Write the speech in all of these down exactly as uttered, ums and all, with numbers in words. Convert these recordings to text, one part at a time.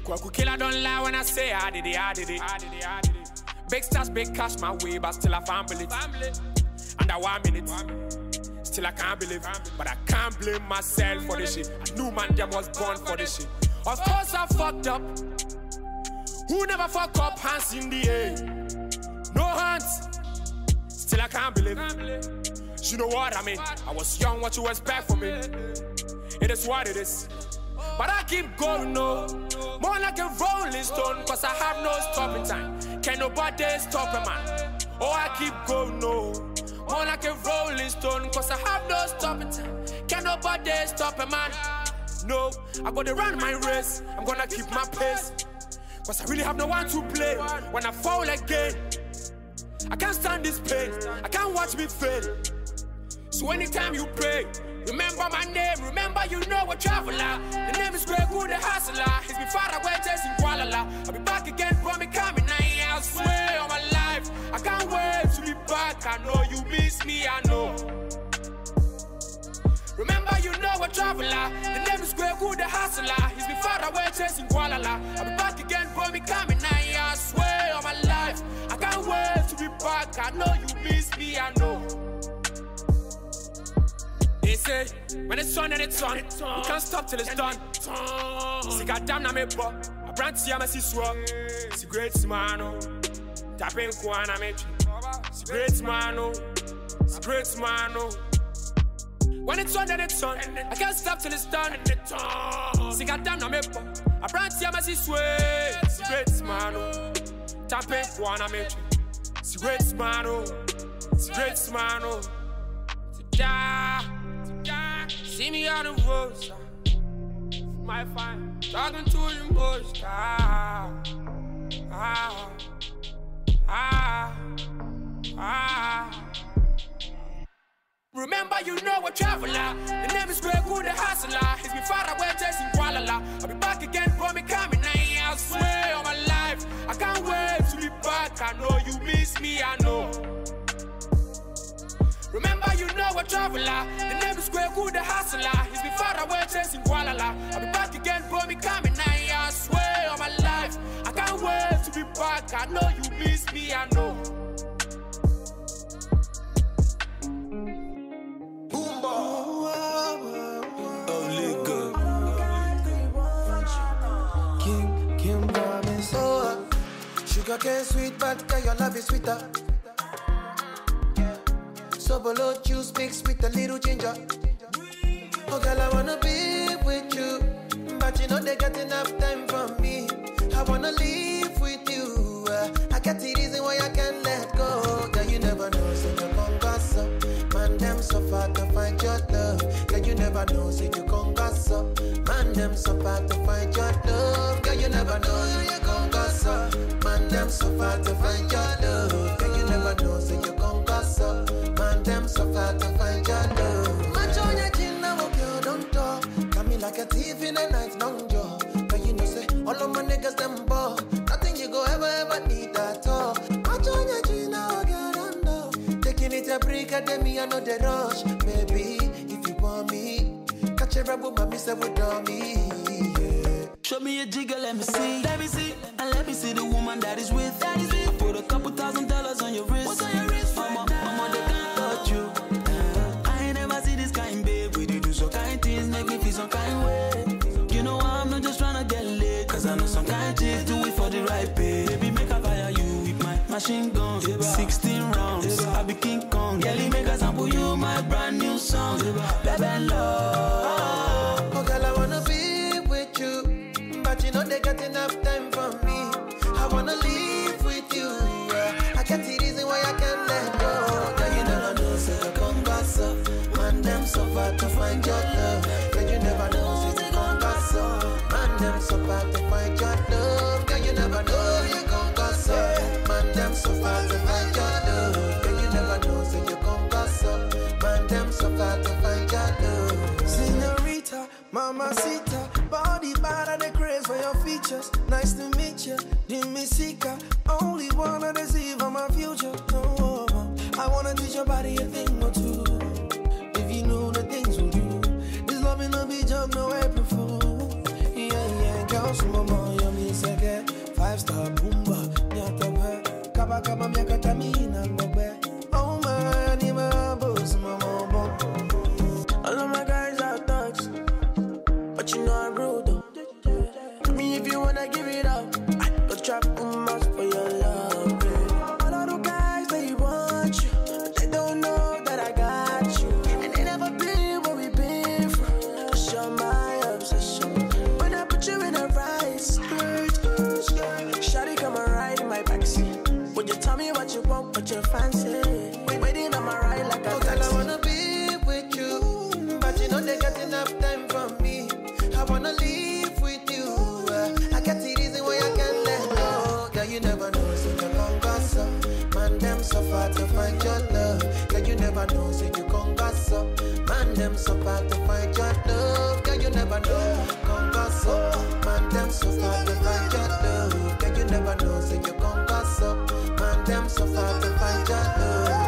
Kwaku killer don't lie when I say I did it, I did it, I did it, I did it. Big stars, big cash my way, but still I family. Under one minute, still I can't believe, but I can't blame myself for this shit. I knew man them was born for this shit. Of course I fucked up. Who never fuck up? Hands in the air, no hands. Still I can't believe. You know what I mean? I was young, what you expect from me? It is what it is. But I keep going, no. More like a rolling stone, cause I have no stopping time. Can't nobody stop a man. Oh, I keep going, no. More like a rolling stone, cause I have no stopping time. Can't nobody stop a man. No, I gotta run my race. I'm gonna keep my pace, cause I really have no one to play. When I fall again, I can't stand this pain. I can't watch me fail. So anytime you pray, remember my name, remember you know a traveler. The name is Greg Wood, the hustler. He's been far away chasing Kuala. I'll be back again, bro, me coming. I swear on my life, I can't wait to be back. I know you miss me, I know. Remember you know a traveler. The name is Greg Wood, the hustler. He's been far away chasing Kuala. I'll be back again, bro, me coming. I swear on my life, I can't wait to be back. I know you miss me, I know. They say, when it's on and it's on, we can't stop till it's done. See, goddamn, I'm a pop. I brand see, I'm a siswa. See, great man, oh. Tapping Kwana, me. See, great man, oh. See, great man, oh. When it's on and it's on, I can't stop till it's done. See, goddamn, I'm a pop. I brand see, I'm a siswa. See, great man, oh. Tapping Kwana, me. See, great man, oh. See, great man, oh. Yeah. See me on the road, my fine, talking to the most. Ah, ah, ah, ah. Remember, you know a traveler. The name is Greg Wood, the hustler. He's been far away chasing Kuala. I'll be back again, bro, me coming. I swear on my life, I can't wait to be back. I know you miss me, I know. Remember, you know a traveler. The name is Greg Wood, the hustler. He's been far away chasing Kuala. I'll be back again, bro, me coming. I swear on my life, I can't wait to be back. I know you miss me, I know. Boomba, only good. Kim, Kim, promise. Oh, sugar cane sweet, but your love is sweeter. Sobolo juice mixed with a little ginger. Oh girl, I wanna be with you, but you know they got enough time for me. I wanna live with you. uh, I got the reason why I can't let go. Girl, you never know, so you can't gossip. Man, them so far to find your love. Girl, you never know, so you can't gossip. Man, them so far to find your love. Girl, you never know, so you can't gossip. Man, them so far to find your love. Girl, you never know, so you can't gossip. Man, them so far to find your love. Match on your chin, now girl, don't talk. Got me like a thief in a night long jaw. But you know, say, all of my niggas, them ball. Nothing you go ever, ever need at all. Match on your chin, now girl, don't talk. Taking it a break, at me, I know the rush. Maybe, if you want me, catch a rebel, mommy, say, with me. Yeah. Show me a jigger, let me see. Let me see. And let me see the woman that is with. That is with. I put a couple thousand dollars on your wrist. What's on your wrist? Mama, mama, they can't touch you. Uh, I ain't never see this kind, babe. We do some kind things, make me feel some kind way. You know I'm not just trying to get laid, cause I know some kind chicks do it for the right pay. Baby, make I fire you with my machine gun. sixteen rounds, I be King Kong. Girlie, make a sample you my brand new song. Baby, love. Oh, girl, I wanna be with you, but you know they got enough time for me. I wanna live with you. uh, I got the reason why I can't let go. Girl, you never know, say you come gossip. Man, them so far to find your love. Girl, you never know, say you come gossip. Man, them so far to find your love. Girl, you never know, you come gossip. Man, them so far to find your love. Girl, you never know, say you come gossip. Man, them so far to find your love. Senorita, mamacita, body bad and the craze for your features. Nice to meet you, Dimisika. Only wanna deceive on my future. Oh, I wanna teach your body a thing or two. If you know the things we do, this love in a be joke, no April Fool. Yeah, yeah, girl, some mama, yummy. five star boomba. Nyatabe, kaba kaba miaka tamina ngobe. Oh my, anima boss, mama bo. All of my guys are thugs, but you know I'm rude though. Tell me if you wanna give it up, I go trap too much for your love, babe. All of the guys they want you, but they don't know that I got you. And they never been where we been from. Cause you're my obsession. When I put you in a right skirt, shawty come and ride in my backseat. Would you tell me what you want, what you fancy? Waiting on my ride like a taxi. I wanna be with you, but you know they got enough time from me. I wanna live with you. Uh, I got the reason why I can't let go. Girl, you never know, so you can't gossip. Man, them so far to find your love. Girl, you never know, so you can't gossip. Man, them so far to find your love. Girl, you never know, can't gossip. Man, them so far to find your love. Girl, you never know, so you can't gossip. Man, them so far to find your love.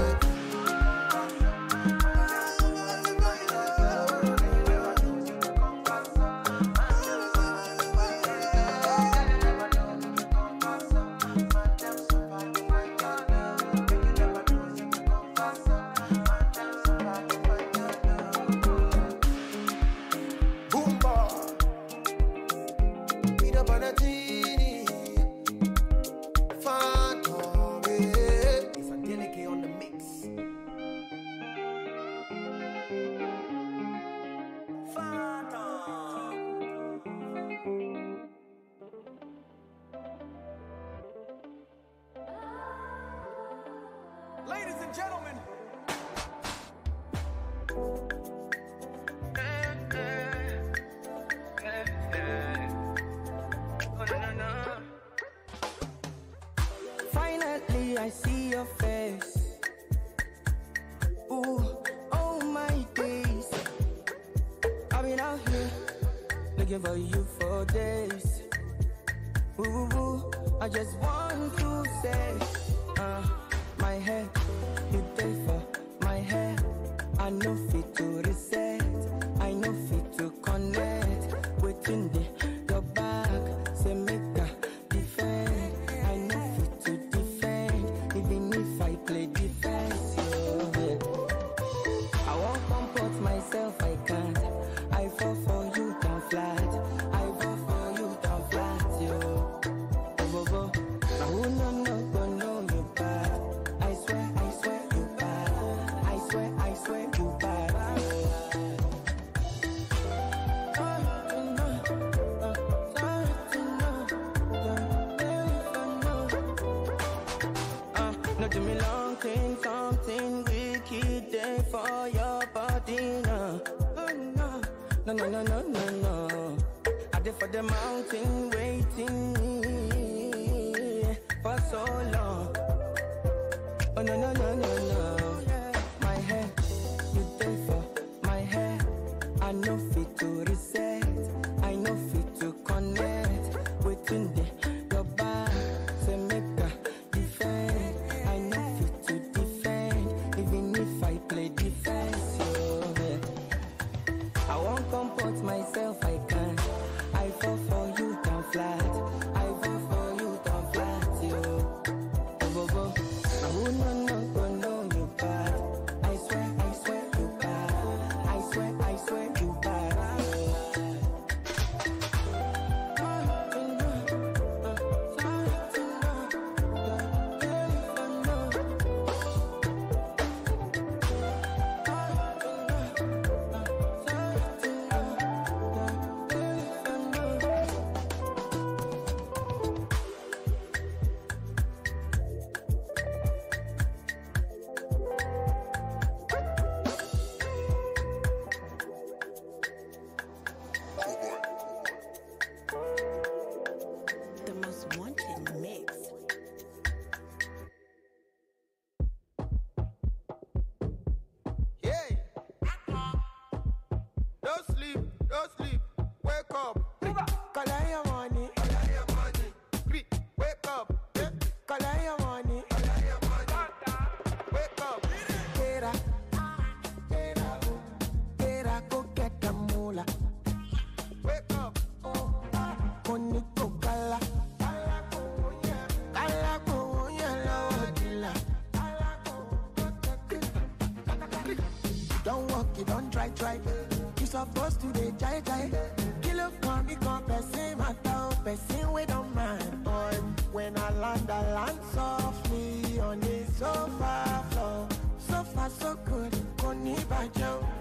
Ladies and gentlemen. Finally, I see your face. Ooh, oh my days. I've been out here looking for you for days. Ooh, ooh, ooh. I just want to say, uh, my head, you pay for my head. I know fit to reset, I know fit to connect. Within the your back, say make a defend. I know fit to defend, even if I play defense. Yeah. I won't comport myself, I can't. I fall for you down flat. I fall for you down flat, yo. Oh, go, go. Now who no no go know you bad. I swear, I swear you bad. I swear, I swear you bad. Uh, no do me long thing, something wicked there for your body, no. Oh, no, no, no, no, no, no, no. I did for the mountain waiting for so long. Oh, no, no, no, no, no. My head, you there for my head. I know fit to reset, I know fit to connect. Within the your back, say make a defend. I know fit to defend, even if I play defense. Yeah. I won't comport myself, I can't. I fall for you down flat. I fall for you down flat, yo. Go, go, go. Now who no no go know you bad. I swear, I swear you bad. I swear, I swear you bad. The most wanted mix. Yeah. Don't sleep, don't sleep. Wake up. Collect your money. Collect your money. Wake up. Yeah. Collect your money. Collect your money. Wake up. Get up. Get up. Get up. Go get the moolah. Wake up. Money to gala. person we don't mind. Boy, when I land, I land softly on the sofa floor. So far, so good, Koni Bajo.